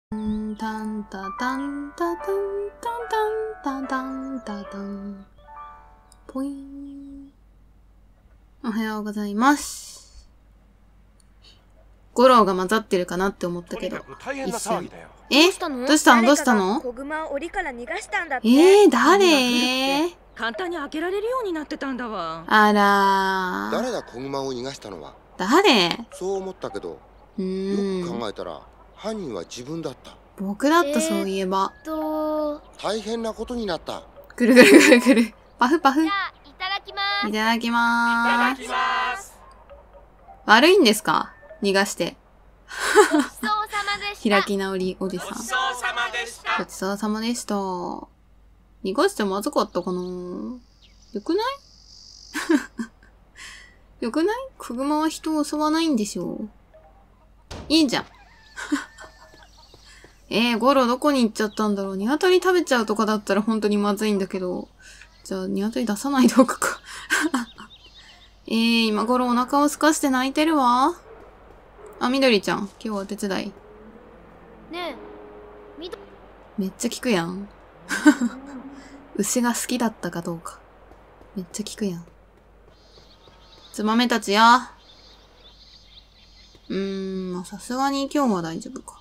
タンタタンタタンタンタンタンタンタンポイン。おはようございます。五郎が混ざってるかなって思ったけど、一瞬。どうしたのどうしたの誰？ 簡単に開けられるようになってたんだわ。 あらー。 誰だ子熊を逃がしたのは。 誰？ そう思ったけど、よく考えたら犯人は自分だった。 僕だった、そういえば。 大変なことになった。 ぐるぐるぐるぐる。パフパフ。 じゃあ、いただきます。 いただきまーす。 いただきます。 悪いんですか？逃がして。 ごちそうさまでした。 開き直りおじさん。 ごちそうさまでした。 ごちそうさまでした。逃がしてまずかったかな？よくないよくない？子熊は人を襲わないんでしょう。いいじゃん。ゴロどこに行っちゃったんだろう。鶏食べちゃうとかだったら本当にまずいんだけど。じゃあ、鶏出さないでおくか。今頃お腹を空かして泣いてるわ。あ、みどりちゃん。今日はお手伝い。 ねえ、 めっちゃ聞くやん。牛が好きだったかどうか。めっちゃ聞くやん。つまめたちや。まあ、さすがに今日は大丈夫か。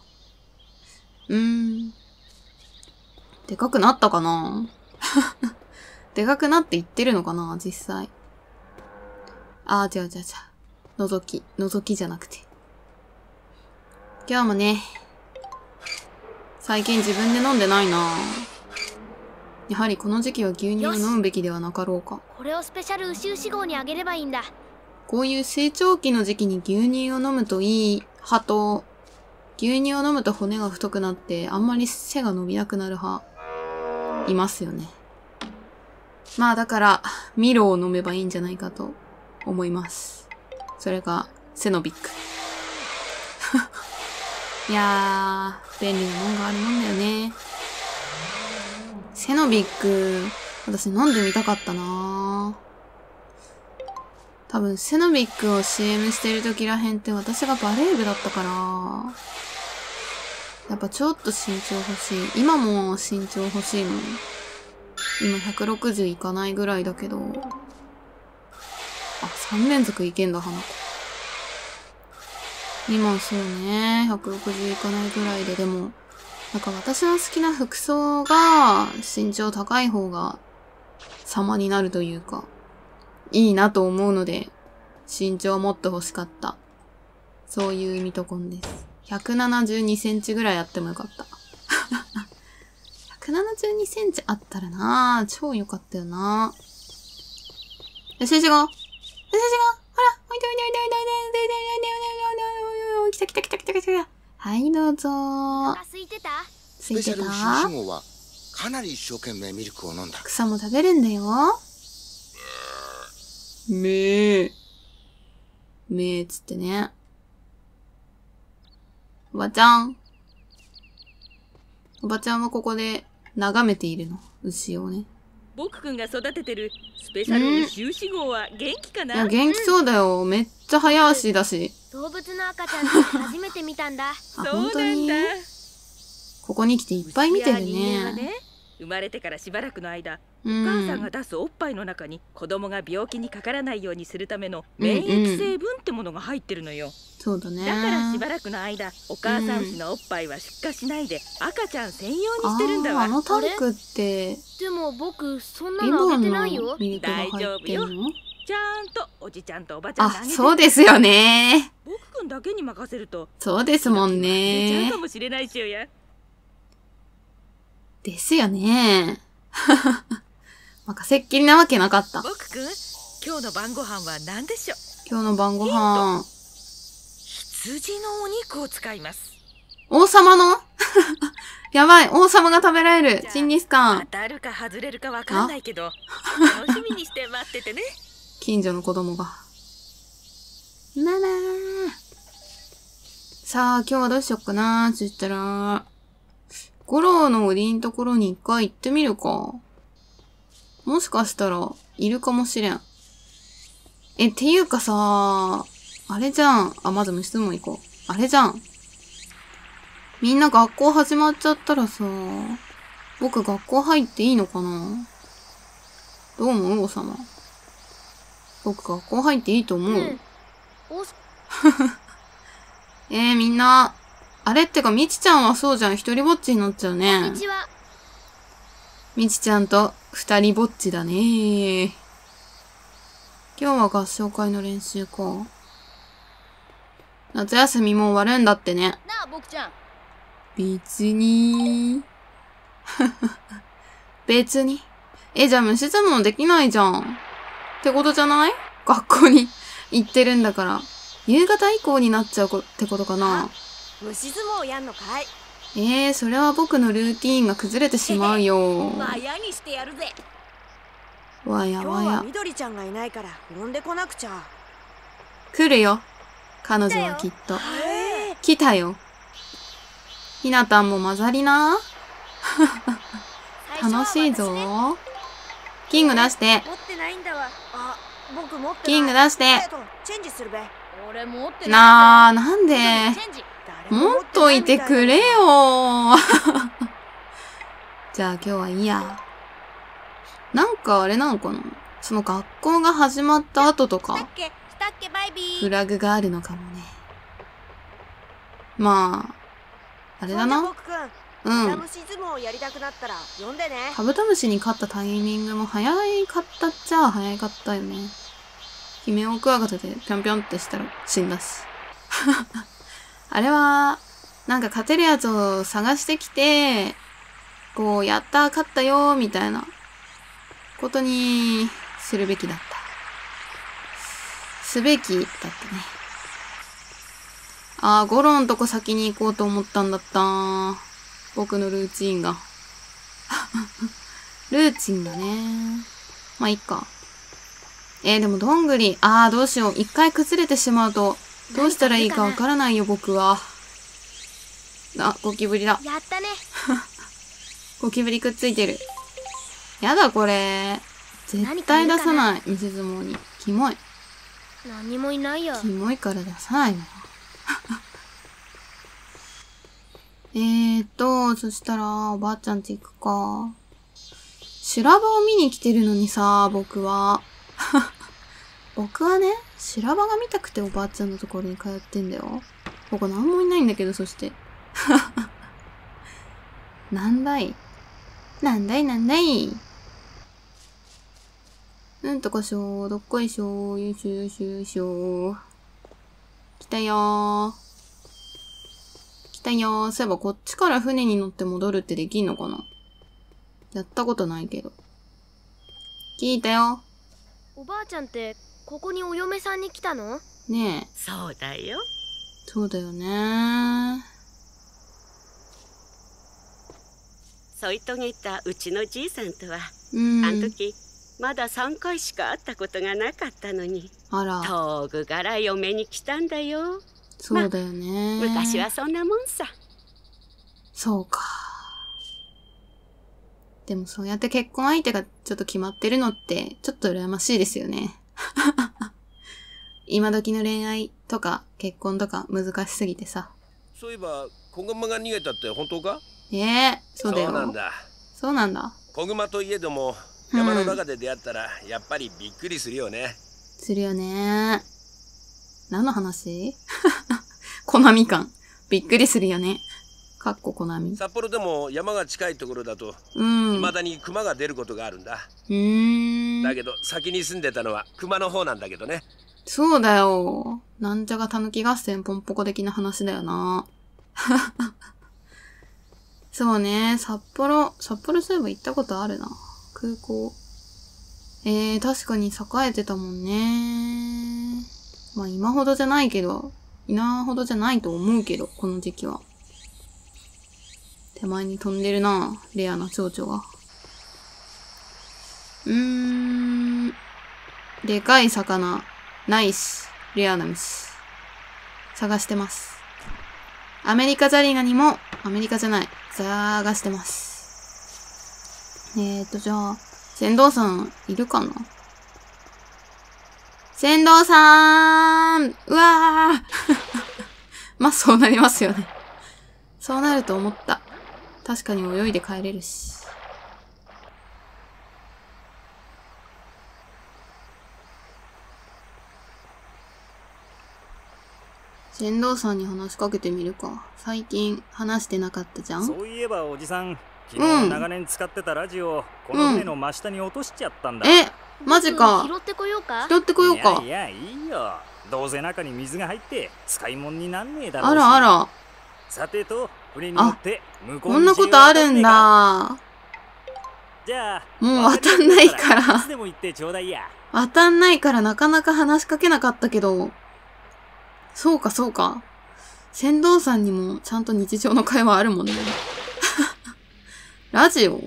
でかくなったかなでかくなっていってるのかな実際。違う。覗きじゃなくて。今日もね、最近自分で飲んでないな。やはりこの時期は牛乳を飲むべきではなかろうか。 これをスペシャル牛牛号にあげればいいんだ。 こういう成長期の時期に牛乳を飲むといい派と、牛乳を飲むと骨が太くなってあんまり背が伸びなくなる派、いますよね。まあだから、ミロを飲めばいいんじゃないかと思います。それが、セノビック。いやー、便利なもんがあるもんだよね。セノビック、私飲んでみたかったなー。多分、セノビックを CM してる時らへんって私がバレー部だったから、やっぱちょっと身長欲しい。今も身長欲しいもん。今160いかないぐらいだけど。3連続いけんだ、花子。今そうね、160いかないぐらいで、でも、なんか私の好きな服装が身長高い方が様になるというか、いいなと思うので、身長をもっと欲しかった。そういうミトコンです。172センチぐらいあってもよかった。172センチあったらなぁ、超良かったよなぁ。よしよしご。ほら、おいで来た。はい、どうぞー。 空いてた？ スペシャル牛牛号はかなり一生懸命ミルクを飲んだ。 草も食べるんだよ。めーつってね。おばちゃんはここで眺めているの。牛をね。 僕くんが育ててるスペシャル牛牛号は元気かな？ いや、元気そうだよ。めっちゃ早足だし。 動物の赤ちゃんって初めて見たんだ。 本当に？ここに来ていっぱい見てるね。 生まれてからしばらくの間、お母さんが出すおっぱいの中に子供が病気にかからないようにするための免疫成分ってものが入ってるのよ。 そうだね。 だからしばらくの間、お母さん牛のおっぱいは出荷しないで赤ちゃん専用にしてるんだわ。 あのタンクって、 でも僕、そんなのあげてないよ。 大丈夫よ。ちゃんとおじちゃんとおばちゃんにあげて。 そうですよね。 僕くんだけに任せると。 そうですもんね。 出ちゃうかもしれないしよや。 ですよね。任せっきりなわけなかった。 僕くん、今日の晩ご飯は何でしょう？ 今日の晩ご飯。 羊のお肉を使います。 王様のやばい、王様が食べられる。ジンギスカン。 当たるか外れるかわかんないけど、楽しみにして待っててね。 近所の子供が。ならー。さあ、今日はどうしよっかなー。つったら、ゴロの檻のところに一回行ってみるか。もしかしたら、いるかもしれん。っていうかさ、あれじゃん。まず虫相撲行こう。あれじゃん。 みんな学校始まっちゃったらさ、僕学校入っていいのかな？どう思う？王様。僕学校入っていいと思う？みんな、あれってか、みちちゃんはそうじゃん。一人ぼっちになっちゃうね。 こんにちは。 みちちゃんと二人ぼっちだね。今日は合唱会の練習か。夏休みもう終わるんだってね。 なあ、僕ちゃん。 別に。別に。じゃあ虫相撲できないじゃん。ってことじゃない？学校に行ってるんだから。夕方以降になっちゃうってことかな。 虫相撲やんのかい？ それは僕のルーティーンが崩れてしまうよ。 わやにしてやるぜ。 わやわや。 今日はみどりちゃんがいないから呼んでこなくちゃ。 来るよ。彼女はきっと。来たよ。ひなたんも混ざりな。楽しいぞ。キング出して。 持ってないんだわ。あ、僕持ってない。 キング出して。 チェンジするべ。 俺持ってなあ、なんでチェンジ。 持っといてくれよ。じゃあ今日はいいや。なんかあれなのかな？その学校が始まった後とか、 したっけバイビー。 フラグがあるのかもね。まあ、あれだな。うん。 虫相撲やりたくなったら呼んでね。 カブトムシに勝ったタイミングも早かったっちゃ早かったよね。ヒメオクワガタでぴょんぴょんってしたら死んだし。あれは、なんか勝てるやつを探してきて、こう、やったー勝ったよーみたいなことにするべきだった。すべきだったね。ゴロんとこ先に行こうと思ったんだった僕のルーチンが。ルーチンだね。まあ、いっか。でもどんぐり。どうしよう。一回崩れてしまうと、どうしたらいいかわからないよ、僕は。ゴキブリだ。 やったね。 ゴキブリくっついてる。やだ、これ。絶対出さない。店相撲に。キモい。 何もいないよ。 キモいから出さないの。そしたら、おばあちゃんち行くか。修羅場を見に来てるのにさ、僕は。僕はね、修羅場が見たくておばあちゃんのところに通ってんだよ。ここなんもいないんだけど、そして。なんだいなんだいうんとこしょー、どっこいしょー、よいしょよいしょよいしょ。来たよー。来たよー。そういえばこっちから船に乗って戻るってできんのかな？やったことないけど。聞いたよ。 おばあちゃんってここにお嫁さんに来たの？ ねえ。 そうだよ。 そうだよね。 添い遂げたうちのじいさんとは、 うん。 あの時まだ3回しか会ったことがなかったのに、 あら。 遠くから嫁に来たんだよ。 そうだよね。 昔はそんなもんさ。 そうか。でもそうやって結婚相手がちょっと決まってるのってちょっと羨ましいですよね。今時の恋愛とか結婚とか難しすぎてさ。 そういえば子熊が逃げたって本当か？ そうだよ。 そうなんだ。 そうなんだ。 子熊といえども山の中で出会ったらやっぱりびっくりするよね。 するよね。何の話？コナミ感。びっくりするよね。かっこコナミ。 札幌でも山が近いところだと、未だに熊が出ることがあるんだ。だけど先に住んでたのは熊の方なんだけどね。そうだよ。なんちゃがたぬき合戦ポンポコ的な話だよな。そうね、札幌そういえば行ったことあるな。空港。確かに栄えてたもんね。まあ今ほどじゃないけど、今ほどじゃないと思うけど、この時期は。手前に飛んでるな、レアな蝶々が。でかい魚、ないし、レアな虫。探してます。アメリカザリガニも、アメリカじゃない、探してます。じゃあ、船頭さん、いるかな？船頭さーん！うわーまあ、そうなりますよね。 そうなると思った。確かに泳いで帰れるし。船頭さんに話しかけてみるか。最近話してなかったじゃん。 そういえばおじさん、昨日長年使ってたラジオ、この船の真下に落としちゃったんだ。 え、マジか。 拾ってこようか。 拾ってこようか。 いやいいよ。どうせ中に水が入って使い物になんねえだろうし。 あらあら。 さてと、船に乗って向こうに。 こんなことあるんだ。 じゃあ、 もう渡んないから。 いつでも行ってちょうだいや。 渡んないからなかなか話しかけなかったけど。そうかそうか。船頭さんにもちゃんと日常の会話あるもんね。ラジオ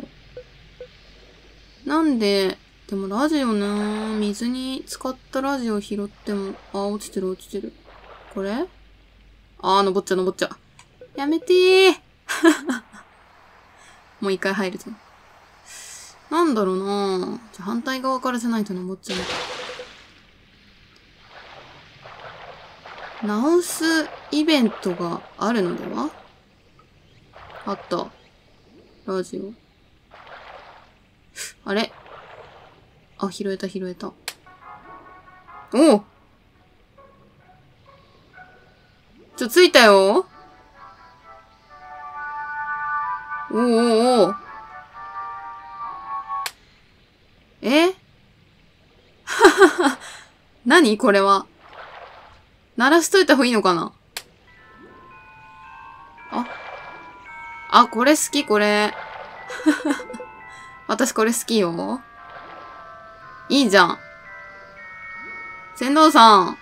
なんで、でもラジオなぁ、水に浸かったラジオ拾っても、あ、落ちてる落ちてる。これ登っちゃ登っちゃ。やめてー。もう一回入るぞ。なんだろうなぁ。じゃ反対側からじゃないと登っちゃう。直すイベントがあるのでは？あった。ラジオ。あれ？あ、拾えた拾えた。おう！着いたよ。おうおうおう。え？何これは。鳴らしといた方がいいのかな？あ、これ好き、これ。私これ好きよ。いいじゃん。船頭さん。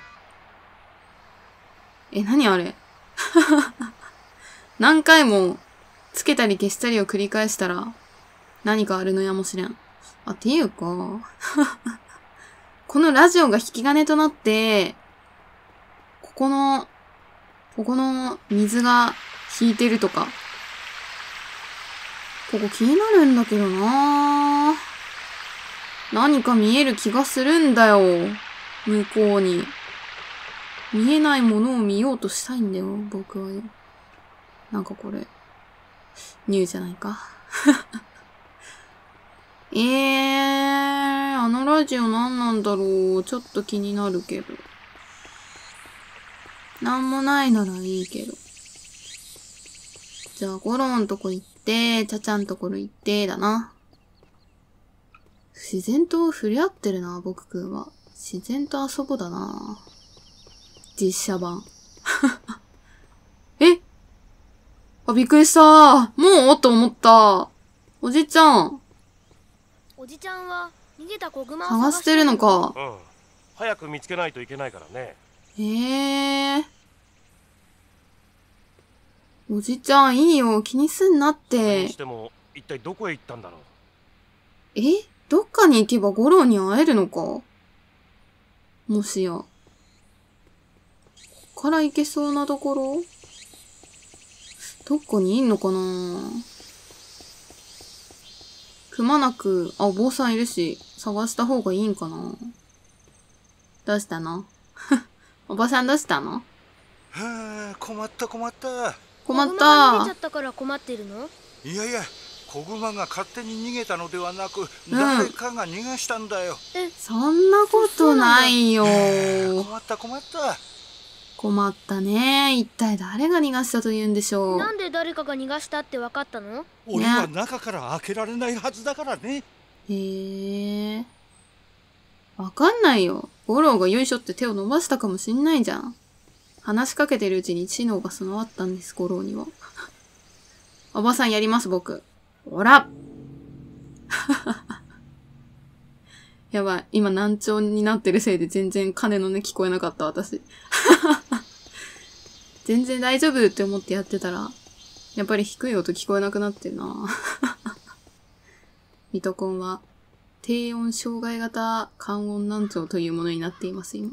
何あれ？何回もつけたり消したりを繰り返したら何かあるのやもしれん。あ、っていうか、このラジオが引き金となって、ここの水が引いてるとか。ここ気になるんだけどなぁ。何か見える気がするんだよ。向こうに。見えないものを見ようとしたいんだよ、僕はよ。なんかこれ、ニューじゃないか。あのラジオ何なんだろう。ちょっと気になるけど。なんもないならいいけど。じゃあ、ゴロンとこ行って、ちゃちゃんところ行って、だな。自然と触れ合ってるな、僕くんは。自然と遊ぼうだな。実写版。あ、びっくりした。もうと思った。おじちゃん。 おじちゃんは逃げた子熊を探してるのか。 うん。早く見つけないといけないからね。 おじちゃんいいよ。気にすんなって。 にしても、一体どこへ行ったんだろう。 どっかに行けばゴロに会えるのか？もしや。ここから行けそうなところ？どっかにいんのかな？くまなく、お坊さんいるし、探した方がいいんかな？どうしたの？おばさんどうしたの？ はあ、困った困った。 困った。 子熊が逃げちゃったから困ってるの？ いやいや、子熊が勝手に逃げたのではなく、誰かが逃がしたんだよ。 そんなことないよ。 困った困った。 困ったね。一体誰が逃がしたと言うんでしょう。 なんで誰かが逃がしたって分かったの？ 俺は中から開けられないはずだからね。 わかんないよ。ゴローがよいしょって手を伸ばしたかもしんないじゃん。話しかけてるうちに知能が備わったんです、ゴローには。おばさんやります、僕。ほらやばい。今難聴になってるせいで全然鐘の音聞こえなかった、私。全然大丈夫って思ってやってたら、やっぱり低い音聞こえなくなってるな。ミトコンは、低音障害型感音難聴というものになっています、今。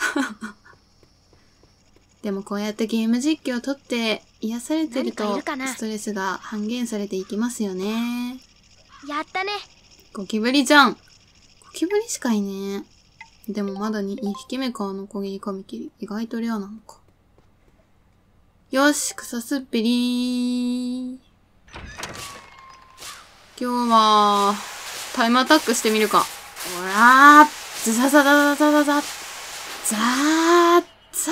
でもこうやってゲーム実況を撮って癒されてるとストレスが半減されていきますよね。 やったね。 ゴキブリじゃん。ゴキブリしかいねえ。でもまだ2匹目か、ノコギリカミキリ。意外とレアなのか。 よし、草すっぺりー。今日は、タイムアタックしてみるか。おらー、ズザザザザザザザ、ザー、ザ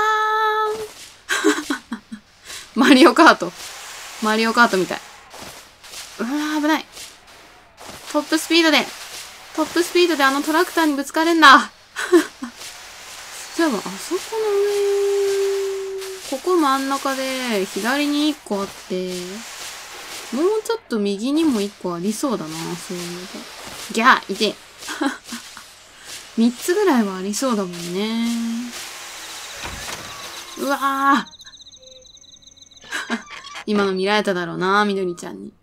ーンマリオカート。マリオカートみたい。うわー、危ない。トップスピードであのトラクターにぶつかれんだ。じゃあ、あそこの上、ここ真ん中で、左に1個あって、もうちょっと右にも1個ありそうだな、そういうのが。ギャー、いて。3つぐらいはありそうだもんね。うわー。今の見られただろうな、みどりちゃんに。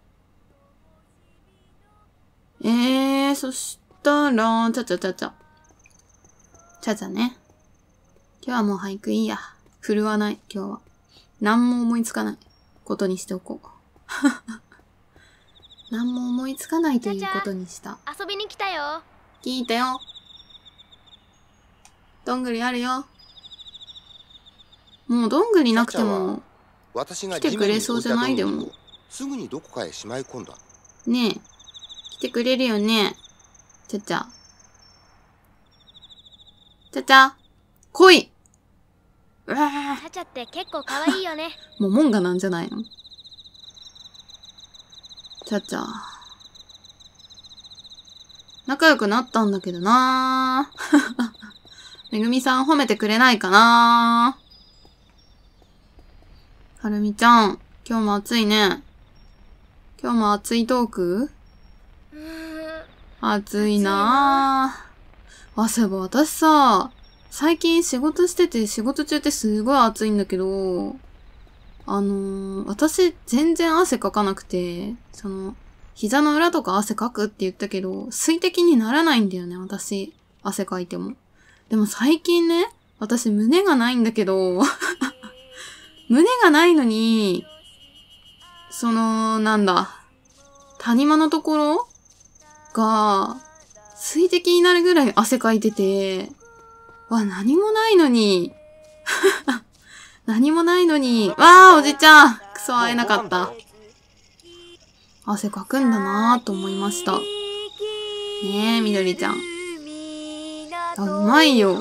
そしたら、ちゃちゃね。今日はもう俳句いいや。振るわない、今日は。何も思いつかないことにしておこう。何も思いつかないということにした。 遊びに来たよ。 聞いたよ。どんぐりあるよ。もうどんぐりなくても、 私が来てくれそうじゃないでも。 すぐにどこかへしまい込んだ。 ねえ。来てくれるよね。ちゃちゃ。ちゃちゃ。来いうわー。 ちゃちゃって結構可愛いよね。 もうモンガなんじゃないの？ちゃちゃ。仲良くなったんだけどなー。めぐみさん褒めてくれないかなー。はるみちゃん、今日も暑いね。今日も暑いトーク？暑いなぁ。あ、そういえば私さ、最近仕事してて仕事中ってすごい暑いんだけど、私全然汗かかなくて、膝の裏とか汗かくって言ったけど、水滴にならないんだよね、私。汗かいても。でも最近ね、私胸がないんだけど、胸がないのに、谷間のところが、水滴になるぐらい汗かいてて、何もないのに、何もないのに、おじちゃん、クソ会えなかった。汗かくんだなぁと思いました。ねえ、みどりちゃん。うまいよ。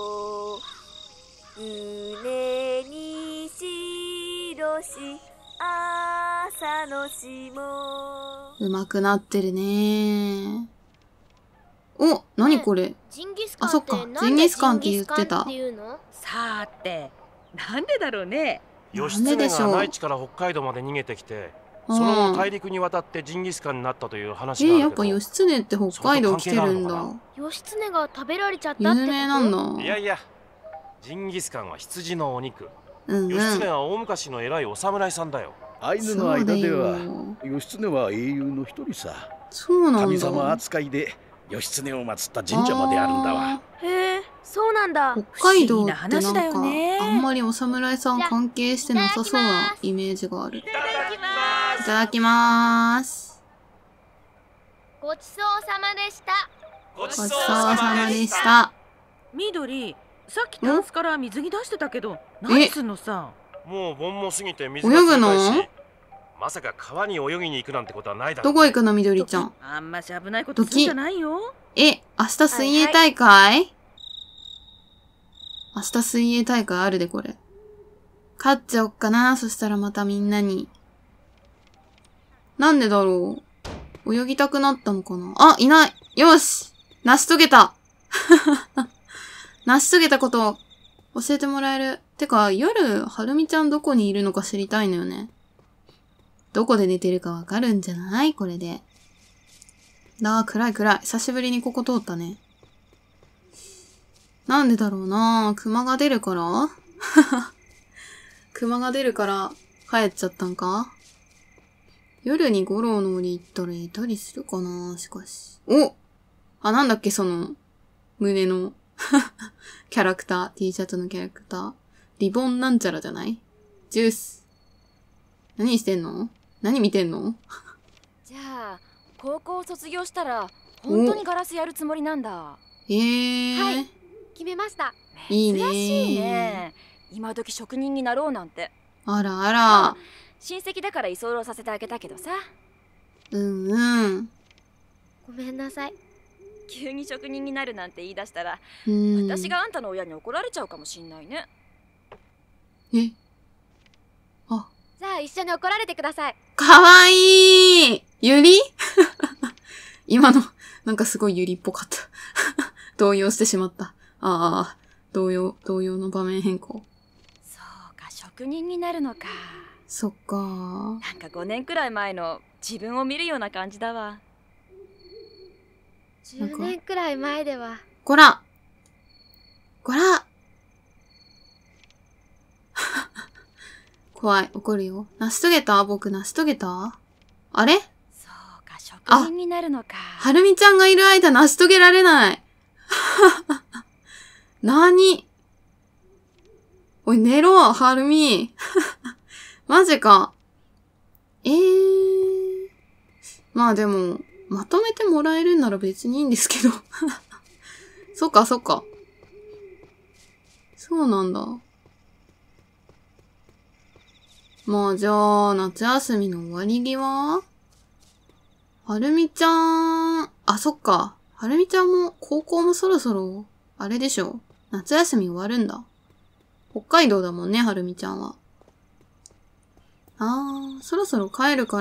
うまくなってるね。お、なにこれ。あ、そっか。ジンギスカンって言ってた。 さーて、なんでだろうね。 義経が内地から北海道まで逃げてきて、その後大陸に渡ってジンギスカンになったという話があるけど。 やっぱ義経って北海道来てるんだ。 義経が食べられちゃったってこと？ 有名なんだ。 いやいや、ジンギスカンは羊のお肉。 義経は大昔の偉いお侍さんだよ。 アイヌの間では義経は英雄の一人さ。 そうなんだ。 神様扱いで義経を祀った神社まであるんだわ。 へえ、そうなんだ。 北海道ってなんかあんまりお侍さん関係してなさそうなイメージがある。いただきます。 ごちそうさまでした。 ごちそうさまでした。 みどり、さっきタンスから水着出してたけど、何すんのさ。 もう盆も過ぎて水が冷たいし。泳ぐの？まさか川に泳ぎに行くなんてことはないだろう、ね。 どこ行くの、みどりちゃん。 あんまし危ないことするんじゃないよ。 明日水泳大会？明日水泳大会あるで、これ。勝っちゃおっかな。そしたらまたみんなに。なんでだろう。泳ぎたくなったのかな。あ、いない。よし。成し遂げた。成し遂げたことを教えてもらえる。てか、夜、はるみちゃんどこにいるのか知りたいのよね。どこで寝てるかわかるんじゃないこれで。暗い。久しぶりにここ通ったね。なんでだろうなぁ。熊が出るから熊が出るから帰っちゃったんか。夜に五郎の森行ったらいたりするかなしかし。なんだっけ胸のキャラクター。T シャツのキャラクター。リボンなんちゃらじゃない？ジュース。何してんの？何見てんの？ じゃあ、高校卒業したら、本当にガラスやるつもりなんだ。 はい、決めました。 いいね。 珍しいね。今時職人になろうなんて。 あらあら。 親戚だから居候させてあげたけどさ。 うんうん。 ごめんなさい。 急に職人になるなんて言い出したら、 うん私があんたの親に怒られちゃうかもしんないね。 え、 じゃあ一緒に怒られてください。 かわいいゆり今の、なんかすごいゆりっぽかった。動揺してしまった。ああ、動揺の場面変更。 そうか、職人になるのか。 そっか。 なんか5年くらい前の自分を見るような感じだわ。 10年くらい前では。 こら怖い、怒るよ。成し遂げた？僕成し遂げた？あれ？ そうか、職人になるのか。 はるみちゃんがいる間成し遂げられない。なに？おい、寝ろ、はるみ。マジか。まあでも、まとめてもらえるんなら別にいいんですけど。そっか。そうなんだ。まあじゃあ、夏休みの終わり際？はるみちゃん、あ、そっか。はるみちゃんも、高校もそろそろ、あれでしょ。夏休み終わるんだ。北海道だもんね、はるみちゃんは。そろそろ帰るから、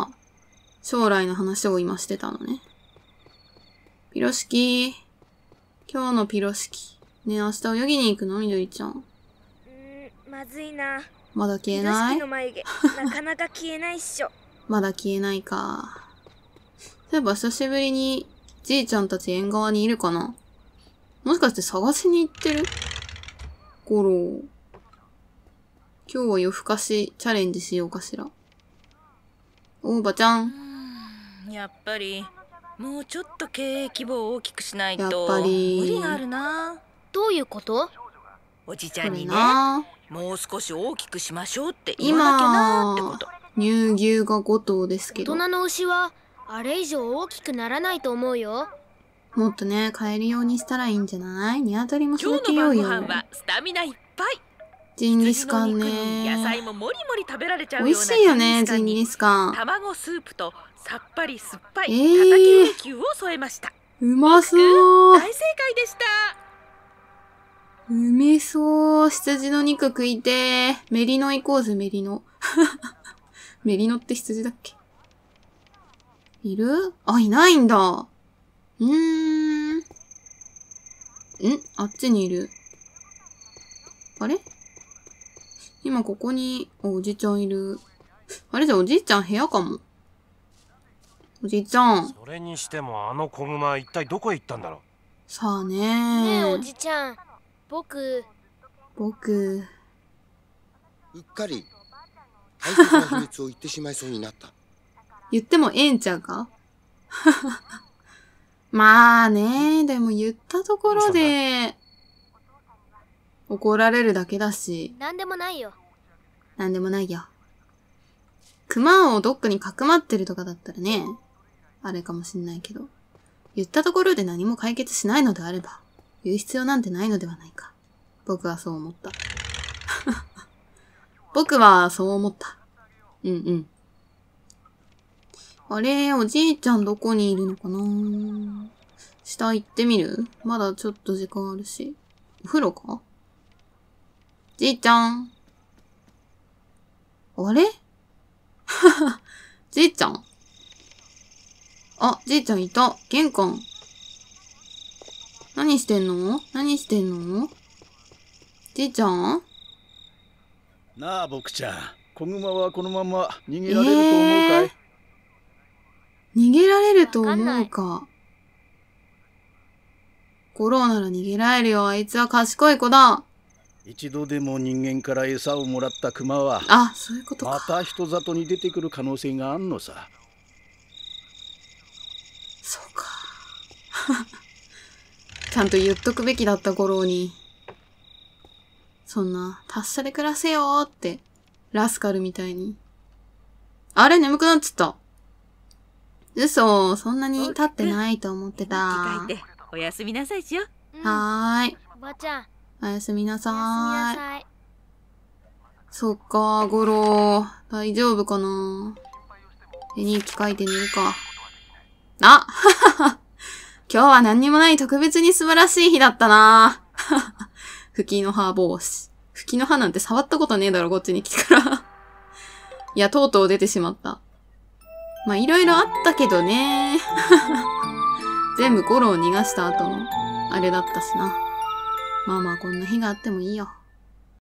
将来の話を今してたのね。ピロシキ。今日のピロシキ。ねえ、明日泳ぎに行くの？みどりちゃん。 まずいな。 まだ消えない？ の眉毛、なかなか消えないっしょ。 まだ消えないか。そういえば久しぶりに、じいちゃんたち縁側にいるかな？もしかして探しに行ってる？ゴロー。今日は夜更かしチャレンジしようかしら。おばちゃん。 やっぱりもうちょっと経営規模を大きくしないとやっぱり無理があるな。 どういうこと？ おじちゃんにね、もう少し大きくしましょうって言わなきゃなってこと。 乳牛が5頭ですけど。 大人の牛はあれ以上大きくならないと思うよ。 もっとね、買えるようにしたらいいんじゃない？鶏も育てようよ。 今日の晩ご飯はスタミナいっぱい。 ジンギスカンね。 野菜ももりもり食べられちゃうような。 美味しいよね、ジンギスカン。 卵スープとさっぱり酸っぱい叩き梅牛を添えました。 うまそう。 大正解でした。 うめそう。羊の肉食いてー。メリノ行こうぜ、メリノ。メリノって羊だっけ？いる？あ、いないんだ。あっちにいる。あれ？今ここに、おじちゃんいる。あれじゃおじいちゃん部屋かも。おじいちゃん。 それにしてもあの子熊一体どこへ行ったんだろう。 さあねねえおじちゃん、僕。 うっかり大切な秘密を言ってしまいそうになった。 言ってもええんちゃうか？まあね、でも言ったところで怒られるだけだし。 なんでもないよ。 なんでもないよ。熊をどっかにかくまってるとかだったらね、あれかもしんないけど、言ったところで何も解決しないのであれば、言う必要なんてないのではないか。僕はそう思った。僕はそう思った。あれ、おじいちゃんどこにいるのかな？下行ってみる？まだちょっと時間あるし。お風呂か？じいちゃん。あれ？じいちゃん？あ、じいちゃんいた。玄関。何してんの？じいちゃん？ なあ、僕ちゃん。子熊はこのまま逃げられると思うかい？ 逃げられると思うか。ゴローなら逃げられるよ。あいつは賢い子だ。 一度でも人間から餌をもらった熊は、 あ、そういうことか。 また人里に出てくる可能性があんのさ。 そうか。ちゃんと言っとくべきだったゴローに。そんな、達者で暮らせよーって、ラスカルみたいに。あれ、眠くなっちゃった。嘘、そんなに経ってないと思ってた。 着替えておやすみなさいしよ。 はーい。 おばちゃん。 おやすみなさーい。 そっか、ゴロ。大丈夫かな。絵日記書いて寝るか。あ今日は何にもない特別に素晴らしい日だったな。吹きの葉帽子。吹きの葉なんて触ったことねえだろ、こっちに来てから。いや、とうとう出てしまった。まあ、いろいろあったけどね。全部ゴロを逃がした後の、あれだったしな。まあまあ、こんな日があってもいいよ。